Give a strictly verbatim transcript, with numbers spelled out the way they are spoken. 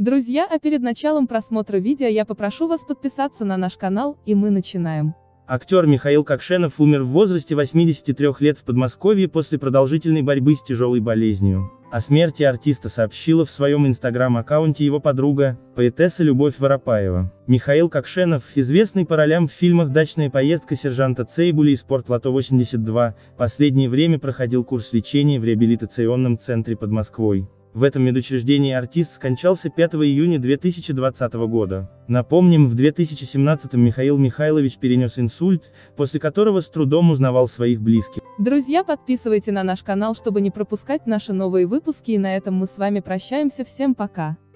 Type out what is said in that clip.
Друзья, а перед началом просмотра видео я попрошу вас подписаться на наш канал, и мы начинаем. Актер Михаил Кокшенов умер в возрасте восьмидесяти трёх лет в Подмосковье после продолжительной борьбы с тяжелой болезнью. О смерти артиста сообщила в своем инстаграм-аккаунте его подруга, поэтесса Любовь Воропаева. Михаил Кокшенов, известный по ролям в фильмах «Дачная поездка сержанта Цейбуля» и «Спортлото восемьдесят два», последнее время проходил курс лечения в реабилитационном центре под Москвой. В этом медучреждении артист скончался пятого июня две тысячи двадцатого года. Напомним, в две тысячи семнадцатом Михаил Михайлович перенес инсульт, после которого с трудом узнавал своих близких. Друзья, подписывайтесь на наш канал, чтобы не пропускать наши новые выпуски, и на этом мы с вами прощаемся. Всем пока!